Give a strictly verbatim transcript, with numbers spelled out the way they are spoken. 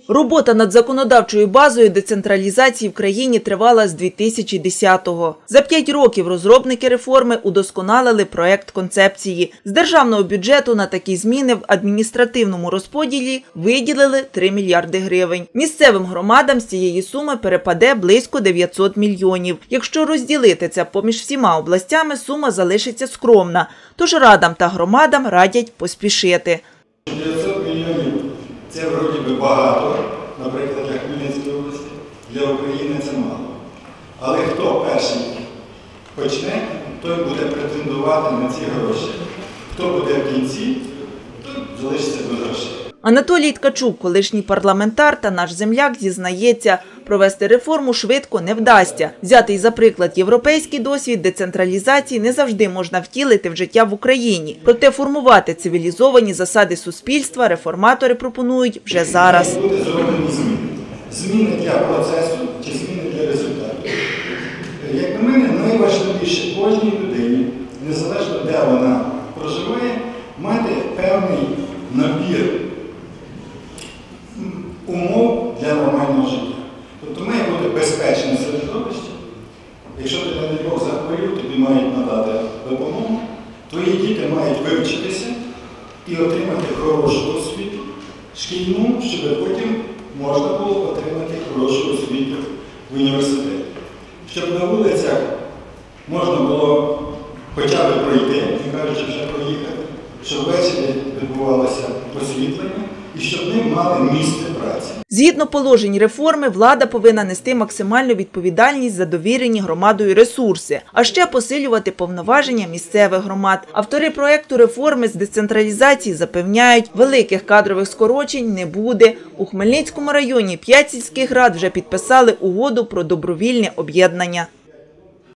Робота над законодавчою базою децентралізації в країні тривала з дві тисячі десятого. За п'ять років розробники реформи удосконалили проект концепції. З державного бюджету на такі зміни в адміністративному розподілі виділили три мільярди гривень. Місцевим громадам з цієї суми перепаде близько дев'ятсот мільйонів. Якщо розділити це поміж всіма областями, сума залишиться скромна. Тож радам та громадам радять поспішити. дев'ятсот мільйонів – це вроді би багато, наприклад, для Хмельницької області, для України це мало. Але хто перший почне, той буде претендувати на ці гроші. Хто буде в кінці, той залишиться без грошей. Анатолій Ткачук, колишній парламентар та наш земляк, зізнається, провести реформу швидко не вдасться. Взятий за приклад європейський досвід децентралізації не завжди можна втілити в життя в Україні. Проте формувати цивілізовані засади суспільства реформатори пропонують вже зараз. Буде зроблені зміни. Зміни для процесу чи зміни для результату. Як на мене, найважливіше кожній людині, незалежно де вона проживає, мати певний набір умов для нормального життя. Тобто має бути безпечне середовище. Якщо ти, не дай Бог, захворів, тобі мають надати допомогу, твої діти мають вивчитися і отримати хорошу освіту, шкільну, щоб потім можна було отримати хорошу освіту в університеті. Щоб на вулицях можна було хоча б пройти, не кажучи вже проїхати, щоб ввечері відбувалося освітлення, і щоб вони мали місце праці. Згідно положень реформи, влада повинна нести максимальну відповідальність за довірені громадою ресурси, а ще посилювати повноваження місцевих громад. Автори проекту реформи з децентралізації запевняють, великих кадрових скорочень не буде. У Хмельницькому районі п'ять сільських рад вже підписали угоду про добровільне об'єднання.